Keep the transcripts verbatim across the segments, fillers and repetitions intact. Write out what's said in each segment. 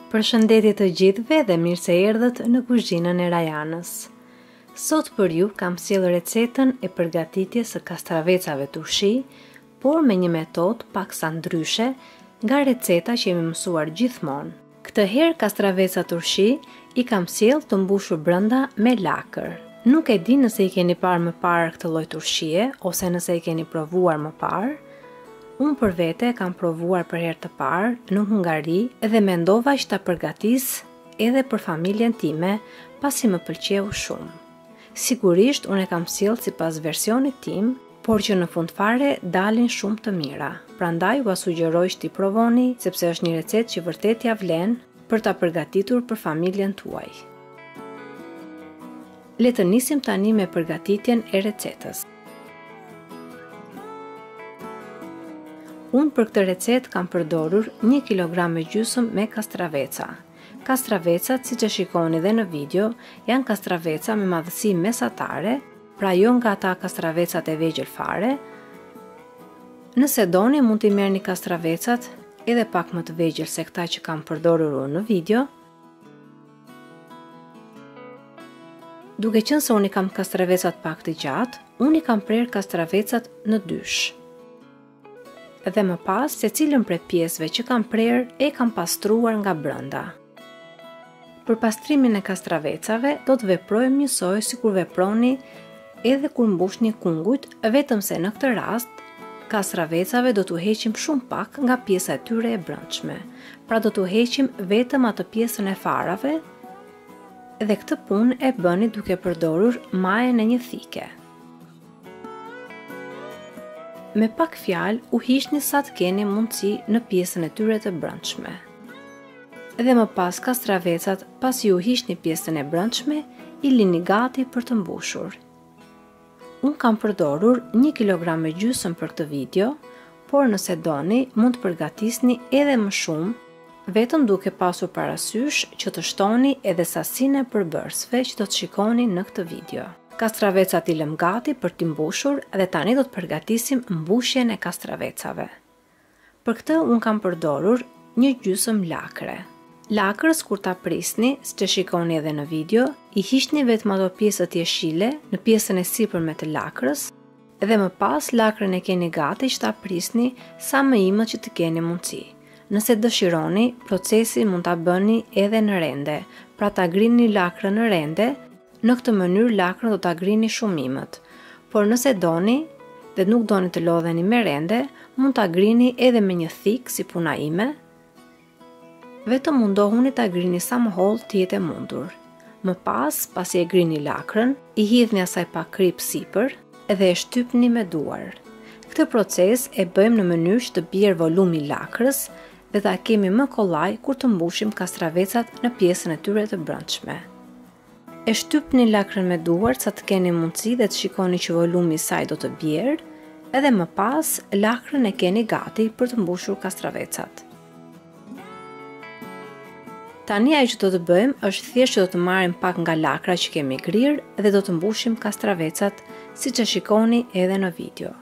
Përshëndetje të gjithëve dhe mirë se erdhët në kuzhinën e Rajanës. Sot për ju kam sjellë recetën e përgatitjes së kastravecave turshi, por me një metodë paksa ndryshe nga receta që jemi mësuar gjithmonë. Këtë herë kastraveca turshi i kam sjellë të mbushur brenda me lakër. Nuk e di nëse i keni parë më parë këtë lloj turshie ose nëse i keni provuar më parë. Unë për vete kam provuar për herë të parë në Hungari dhe mendova që ta përgatis edhe për familjen time, pasi më pëlqeu shumë. Sigurisht unë e kam sjellë sipas versionit tim, por që në fund fare dalin shumë të mira. Prandaj ua sugjeroj që t'i provoni, sepse është një recetë që vërtet ja vlen për ta përgatitur për familjen tuaj. Le të nisim tani me përgatitjen e recetës. Unë për këtë recetë kam përdorur një kilogram e gjysmë me kastraveca. Kastravecat, siç e shikoni dhe në video, janë kastraveca me madhësi mesatare, pra jo nga ata kastravecat e vegjël fare. Nëse doni, mund t'i merrni kastravecat edhe pak më të vegjël se këta që kam përdorur unë në video. Duke qenë se unë i kam kastravecat pak të gjatë, unë i kam prerë kastravecat në dysh. Dhe më pas, se cilën prej pjesëve që kam prerë e kam pastruar nga brenda. Për pastrimin e kastravecave, do të veprojmë njësoj si kur veproni edhe kur mbushni kungujt, vetëm se në këtë rast, kastravecave do t'u heqim shumë pak nga pjesa e tyre e brendshme. Pra do t'u heqim vetëm atë pjesën e farave, dhe këtë punë e bëni duke përdorur majën e një thike. Me pak fjalë, u hiqni sa të keni mundësi në pjesën e tyre të brendshme. Dhe më pas kastravecat, pasi u hiqni pjesën e brendshme, i lini gati për të mbushur. Unë kam përdorur një kilogram e gjysmë për këtë video, por nëse doni, mund të përgatisni edhe më shumë, vetëm duke pasur parasysh që të shtoni edhe sasinë e përbërësve që do të shikoni në këtë video. Kastravecat i lëm gati për t'i mbushur dhe tani do të përgatisim mbushjen e kastravecave. Për këtë unë kam përdorur një gjysmë lakre. Lakrës kur ta prisni, siç e shikoni edhe në video, i hiqni vetëm ato pjesët jeshile në pjesën e sipërme të lakrës dhe më pas lakrën e keni gati që ta prisni sa më imët që të keni mundësi. Nëse dëshironi, procesin mund ta bëni edhe në rende, pra ta grini lakrën në rende. Në këtë mënyrë lakrën do ta grini shumë imët, por nëse doni dhe nuk doni të lodheni me rende, mund ta grini edhe me një thik si puna ime. Vetëm mundohuni ta grini sa më hollë të jetë e mundur. Më pas, pasi e grini lakrën, i hidhni asaj pak krip sipër dhe e shtypni me duar. Këtë proces e bëjmë në mënyrë që të bjerë volumi i lakrës dhe ta kemi më kollaj kur të mbushim kastravecat në pjesën e tyre të brendshme. E shtypni lakrën me duar sa të keni mundësi dhe të shikoni që volumi i saj do të bjerë, edhe më pas lakrën e keni gati për të mbushur kastravecat. Tani ajo që do të bëjmë është thjesht që do të marrim pak nga lakra që kemi grirë dhe do të mbushim kastravecat siç e shikoni edhe në video.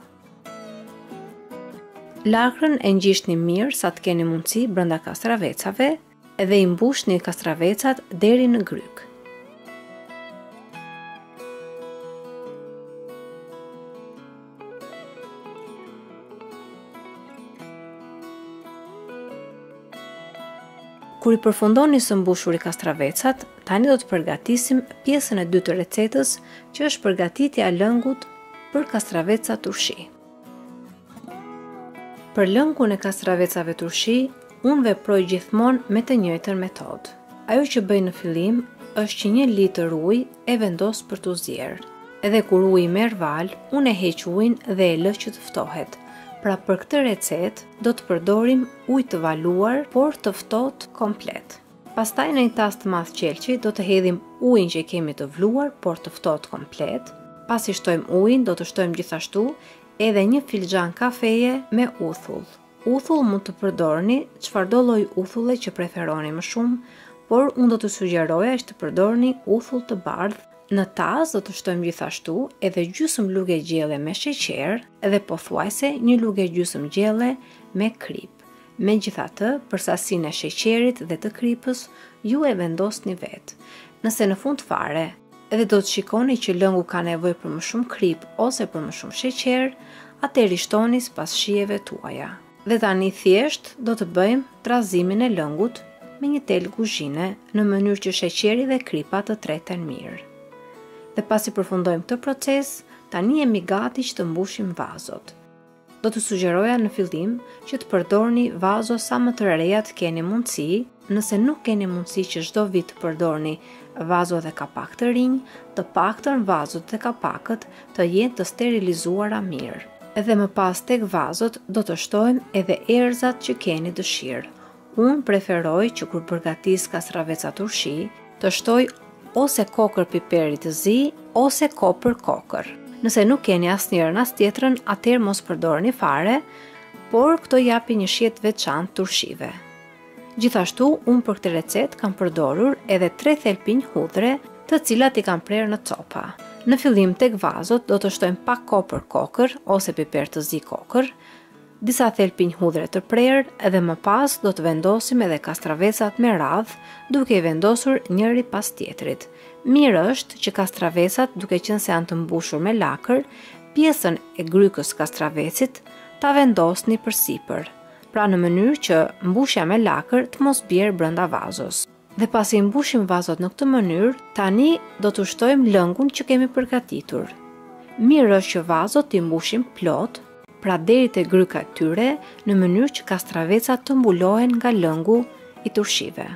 Lakrën e ngjishni mirë sa të keni mundësi brenda kastravecave dhe i mbushni kastravecat deri në gryk. Kur i përfundoni së mbushur i kastravecat, tani do të përgatisim pjesën e dytë të recetës, që është përgatitja e lëngut për kastraveca turshi. Për lëngun e kastravecave turshi, unë veproj gjithmonë me të njëjtën metodë. Ajo që bëj në fillim është që një litër ujë e vendos për t'u zier. Edhe kur uji merr val, unë e heq ujin dhe e lë që të ftohet. Pra për këtë recetë do të përdorim ujë të valuar, por të ftohtë komplet. Pastaj në një tas të madh qelçi do të hedhim ujin që kemi të vluar, por të ftohtë komplet. Pasi shtojmë ujin, do të shtojmë gjithashtu edhe një filxhan kafeje me uthull. Uthull mund të përdorni çfarëdo lloj uthulli që preferoni më shumë, por unë do të sugjeroja që të përdorni uthull të bardhë. Në tas do të shtojmë gjithashtu edhe gjysmë lugë gjelle me sheqer dhe pothuajse një lugë gjysmë gjelle me krip. Megjithatë, për sasinë e sheqerit dhe të kripës, ju e vendosni vetë. Nëse në fund fare, edhe do të shikoni që lëngu ka nevojë për më shumë krip ose për më shumë sheqer, atëherë i shtoni sipas shijeve tuaja. Dhe tani thjesht do të bëjmë trazimin e lëngut me një tel kuzhine në mënyrë që sheqeri dhe kripa të treten mirë. Dhe pasi përfundojmë këtë proces, tani jemi gati që të mbushim vazot. Do të sugjeroja në fillim që të përdorni vazo sa më të reja të keni mundësi, nëse nuk keni mundësi që çdo vit të përdorni vazo dhe kapak të rinj, të paktën vazot dhe kapakët të jenë të sterilizuara mirë. Edhe më pas tek vazot do të shtojmë edhe erëzat që keni dëshirë. Unë preferoj që kur përgatis kastraveca turshi, të shtoj ose kokër piperi të zi, ose kopër kokër. Nëse nuk keni as njërën as tjetrën, atëherë mos përdorni fare, por këto japi një shiet veçantë turshive. Gjithashtu, unë për këtë recet kam përdorur edhe tre thelpinj hudhre, të cilat i kam prerë në copa. Në fillim tek vazot do të shtojmë pak kopër kokër ose piper të zi kokër, disa thelpinj hudhre të prerë, edhe më pas do të vendosim edhe kastravecat me radhë, duke i vendosur njëri pas tjetrit. Mirë është që kastravecat, duke qenë se janë të mbushur me lakër, pjesën e grykës kastravecit ta vendosni përsipër, pra në mënyrë që mbushja me lakër të mos bjerë brenda vazos. Dhe pasi mbushim vazot në këtë mënyrë, tani do të shtojmë lëngun që kemi përgatitur. Mirë është që vazot t'i mbushim plot, pra deri te gryka e tyre, në mënyrë që kastravecat të mbulohen nga lëngu i turshive.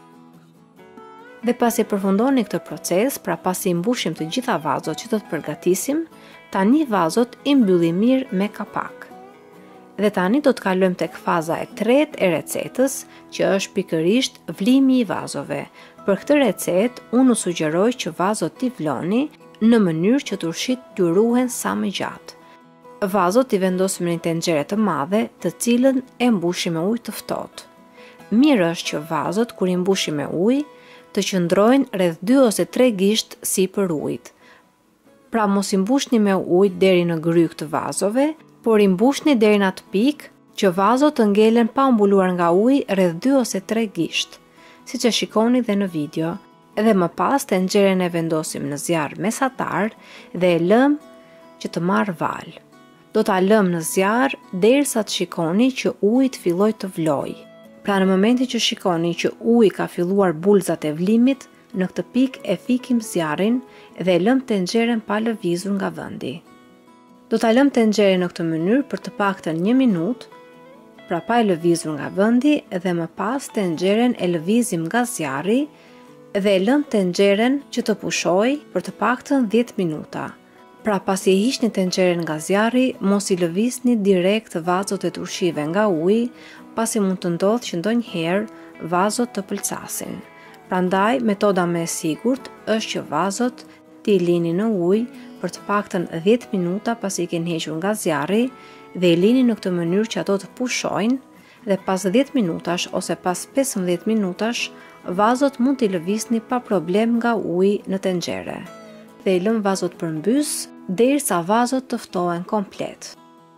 Dhe pasi përfundoni këtë proces, pra pasi mbushim të gjitha vazot që do të përgatisim, tani vazot i mbyllim mirë me kapak. Dhe tani do të kalojmë tek faza e tretë e recetës, që është pikërisht vlimi i vazove. Për këtë recet, unë u sugjeroj që vazot t'i vloni në mënyrë që turshit t'ju ruhen sa më gjatë. Vazot i vendosim në një tenxhere të madhe, të cilën e mbushim me ujë të ftohtë. Mirë është që vazot kur i mbushim me ujë, të qëndrojnë rreth dy ose tre gisht sipër ujit. Pra mos i mbushni me ujë deri në gryk të vazove, por i mbushni deri në atë pikë që vazot të ngelen pa mbuluar nga uji rreth dy ose tre gisht, siç e shikoni dhe në video. Edhe më pas tenxheren e vendosim në zjarr mesatar dhe e lëm që të marrë val. Do ta lëm në zjarr derisa të shikoni që uji të fillojë të vlojë. Pra në momentin që shikoni që uji ka filluar bulzat e vlimit, në këtë pikë e fikim zjarrin dhe e lëm tenxheren pa lëvizur nga vendi. Do ta lëm tenxheren në këtë mënyrë për të paktën një minutë, pra pa e lëvizur nga vendi, dhe më pas tenxheren e lëvizim nga zjarri dhe e lëm tenxheren që të pushojë për të paktën dhjetë minuta. Pra pasi e hiqni tenxheren nga zjarri, mos i lëvizni direkt vazot e turshive nga uji, pasi mund të ndodhë që ndonjëherë vazot të pëlcasin. Prandaj, metoda më e sigurt është që vazot t'i lini në ujë për të paktën dhjetë minuta pasi i keni hequr nga zjarri dhe i lini në këtë mënyrë që ato të pushojnë dhe pas dhjetë minutash ose pas pesëmbëdhjetë minutash, vazot mund t'i lëvizni pa problem nga uji në tenxhere. Dhe i lëm vazot përmbys derisa vazot të ftohen komplet.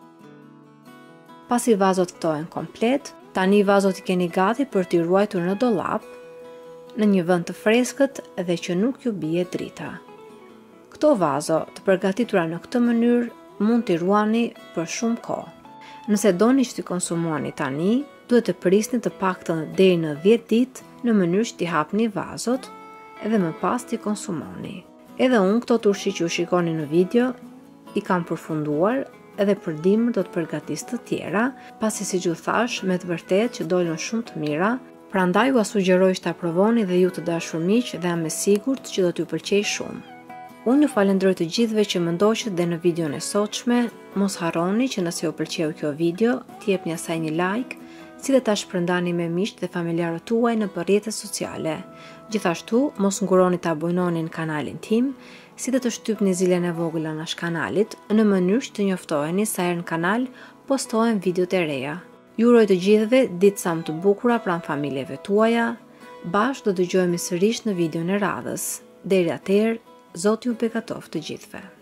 Pasi vazot ftohen komplet, tani vazot i keni gati për t'i ruajtur në dollap, në një vend të freskët dhe që nuk ju bie drita. Këto vazo të përgatitura në këtë mënyrë mund t'i ruani për shumë kohë. Nëse doni që t'i konsumoni tani, duhet të prisni të paktën deri në dhjetë ditë në mënyrë që t'i hapni vazot edhe më pas t'i konsumoni. Edhe unë këto turshi që u shikoni në video i kam përfunduar edhe për dimër do të përgatis të tjera, pasi si që thash me të vërtet që dolën shumë të mira, prandaj u sugjeroj që ta provoni dhe ju të dashur miq dhe jam e sigurt që do t'ju pëlqejë shumë. Unë ju falenderoj të gjithëve që më ndoqët dhe në videon e sotshme, mos harroni që nëse ju pëlqeu kjo video, t'jepni asaj një like, si dhe ta shpërndani me miqt dhe familjarët tuaj në rrjetet sociale. Gjithashtu, mos nguroni të abononi në kanalin tim, si dhe të shtypni zilën e vogël anash kanalit, në mënyrë që të njoftoheni sa herë në kanal postohen videot e reja. Ju uroj të gjithëve ditë sa më të bukura pranë familjeve tuaja. Bashkë do dëgjohemi sërish në videon e radhës. Deri atëherë, Zoti ju bekatoft të gjithëve.